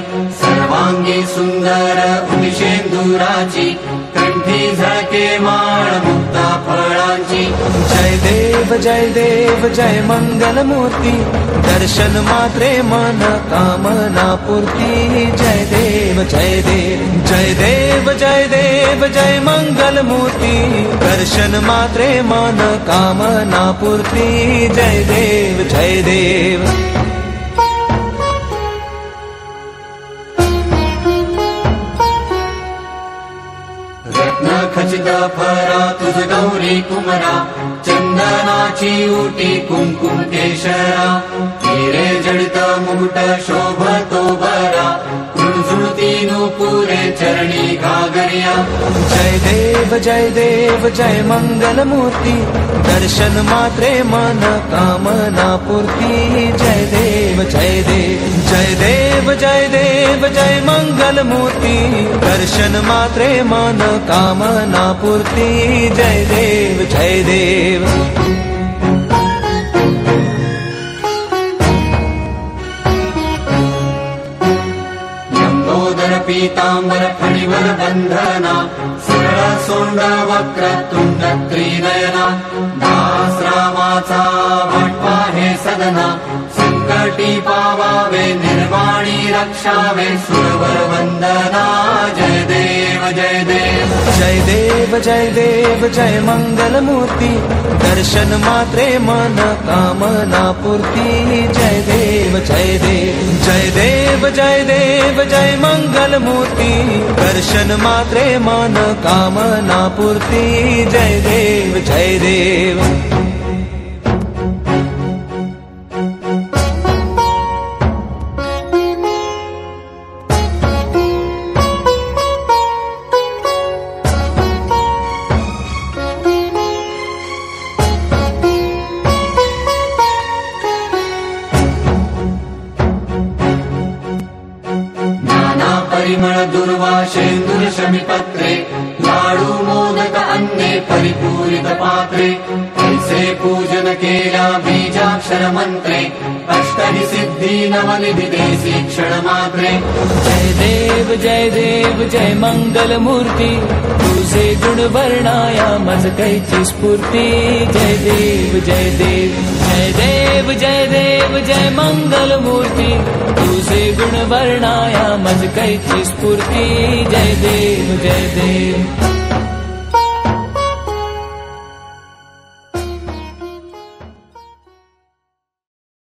सर्वांगी सुंदर उदिशेंदुराची कंठी झळके माळ मुक्ता फळांची जय देव जय मंगलमूर्ती दर्शन मात्रे मन कामना पूर्ती जय देव जय देव जय मंगलमूर्ती दर्शन मात्रे मन कामना पूर्ती जय देव रत्न खचित फरा तुझ गौरी कुमरा चंदनाची उटी कुंकुम केशरा हिरे जडित मुकुट शोभतो बरा झुळझुळती नूपुरे चरणी घागरिया जय देव जय मंगलमूर्ती दर्शन मात्रे मन कामना पूर्ती जय देव जय मंगलमूर्ती दर्शन मात्रे मन कामना पूर्ती जय देव लंबोदर पीतांबर फणिवर बंधना सरळ सोंड वक्रतुंड त्रिनयना दास रामाचा वाटपा हे सदना संकटी पावावे निर्वाणी रक्षावे सुरवर वंदना जय देव जय मंगलमूर्ती दर्शन मात्रे मन कामना पूर्ती जय देव जय मंगलमूर्ती दर्शन मात्रे मन कामना पूर्ती जय देव परिमळ दुर्वाशेंदुर शमीपत्रे लाडू मोदक अन्ने परिपूरित पात्रे ऐसे पूजन केल्या बीजाक्षर मंत्रे अष्टहि सिद्धी नवनिधि देसी क्षण मात्रे जय देव जय मंगलमूर्ती तुझे गुण वर्णाया मज कैची स्फूर्ती जय देव जय मंगलमूर्ती तुझे गुण वर्णाया मज कैची स्फूर्ती जय देव